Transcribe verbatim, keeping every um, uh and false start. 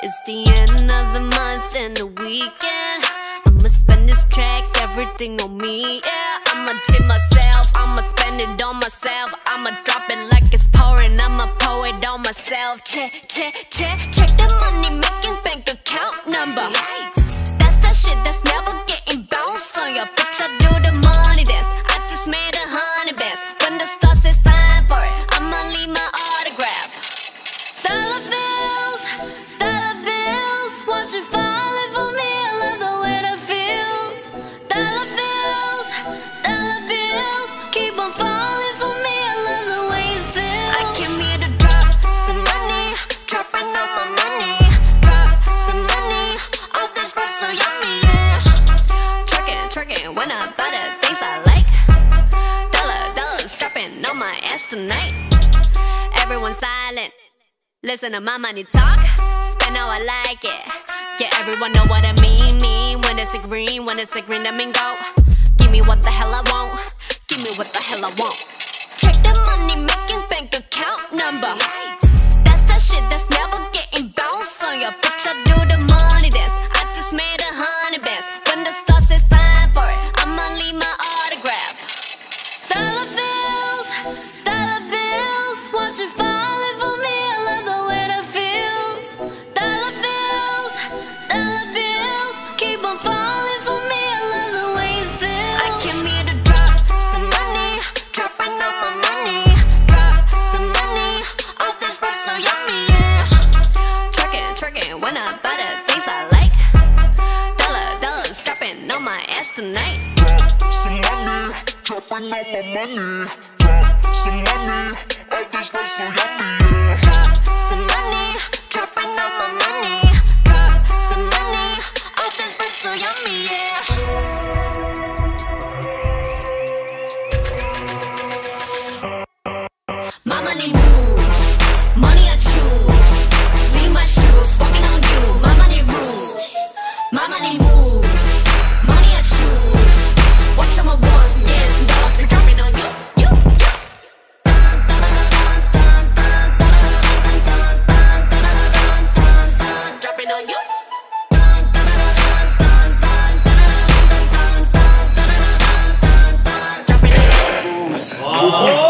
It's the end of the month and the weekend. I'ma spend this track, everything on me, yeah. I'ma tip myself, I'ma spend it on myself. I'ma drop it like it's pouring, I'ma pour it on myself. Check, check, check, check the money making bank account number. That's that shit that's never getting bounced on your bitch. I do the money dance, I just made a hundred bands. When the stars say sign for it, I'ma leave my autograph. Dollar bills, dollar bills, watch it falling for me. I love the way that feels. Dollar bills, dollar bills, keep on falling for me. I love the way it feels. I came here to drop some money, dropping all my money. Drop some money, all this stuff so yummy, yeah. Twerking, twerking, when I buy the things I like. Dollar, dollars dropping on my ass tonight. Everyone silent, listen to my money talk. Spend how I like it. Yeah, everyone know what I mean. Mean when it's a green, when it's a green, that mean go. Give me what the hell I want. Give me what the hell I want. Check the money making bank account number. That's that shit that's never getting bounced on your bitch. I do the money dance, I just made a hundred bands. When the stars say sign for it, I'ma leave my autograph. Dollar bills, dollar bills, watch it falling for me. I love the way that feels. Dollar bills, dollar bills, keep on falling for me. I love the way it feels. I came here to drop some money, dropping all my money. Drop some money, all this stuff so yummy, yeah. Twerking, twerking, when I buy the things I like. Dollar, dollars dropping on my ass tonight. Drop some money, dropping all my money. Drop some money, all this stuff so yummy, yeah. Drop some money, dropping all my money. Drop some money, all this stuff so yummy, yeah. My money moves, money I choose. Sleeve my shoes, walking on you. My money rules, my money moves, money I choose. Watch all my ones and years and dollars be dropping on you, you, you. Dun, dun, dun, dun, dun, dun, dun, dun, dun, dun, dun, dun, dun, dropping on you. Dun, dun, dun, dun, dun, dun, dun, dun, dun, dun, dun, dun, dropping on you.